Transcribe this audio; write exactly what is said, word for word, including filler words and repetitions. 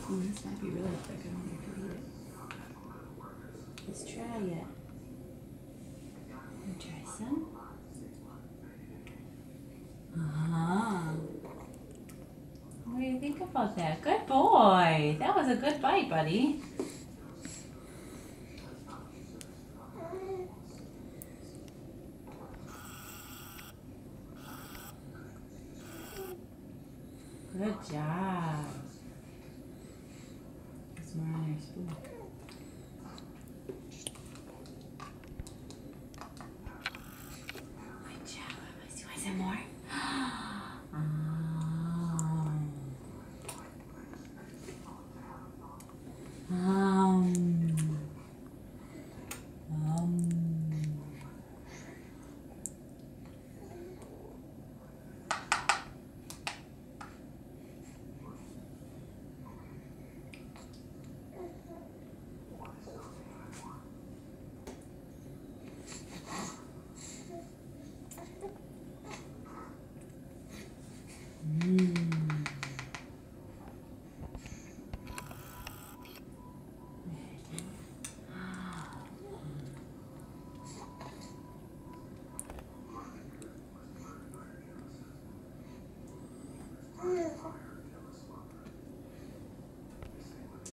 Mm, this might be really thick. I don't know if you eat it. Let's try it. Let me try some. Uh-huh. What do you think about that? Good boy. That was a good bite, buddy. Good job. There's more on your spoon.